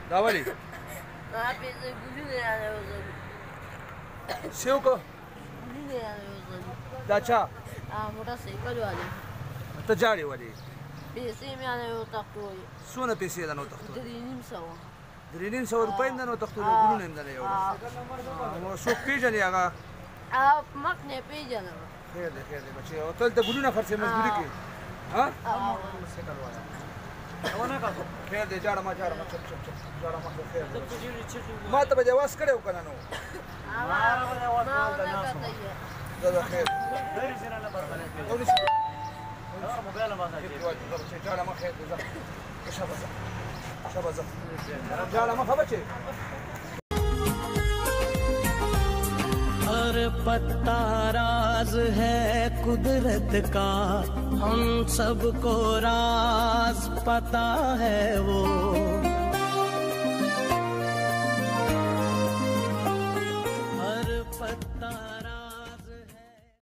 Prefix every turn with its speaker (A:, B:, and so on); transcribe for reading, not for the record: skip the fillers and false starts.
A: دا ولې
B: پیسې ګلونه راوځي
A: سیو کو
B: ګلونه راوځي
A: دا چا
B: موټر سایکل والے
A: ته جاړې ولې
B: پیسې مې نه یو تختوي
A: څونه پیسې ده نو تختو
B: 350
A: روپۍ ده نو تختو ګلونه هم ده نه یو نو څوک پیژنې هغه
B: مخ نه پیژنم
A: خیر دی بچی او تل ته ګلونه خرڅې مزدوري کوي ها خیر دی جاړه ما چپ جاړه ما خیر دی ما ته به دې اواز کړی و که نه نو دا خیر جاړه ما خیر دی ځه شابه ځه جاړه ما ښه بچې
C: हर पत्ता राज है कुदरत का हम सबको राज पता है वो हर पत्ता